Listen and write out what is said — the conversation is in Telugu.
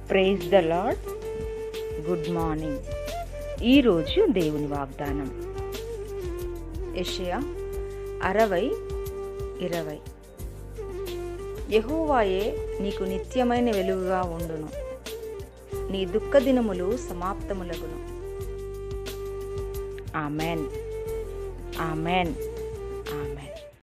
Praise the lord. Good morning. ఈరోజు దేవుని వాగ్దానం యెషయా 60:20. యెహోవాయే నీకు నిత్యమైన వెలుగుగా ఉండును, నీ దుఃఖ దినములు సమాప్తములగును. Amen, amen, amen.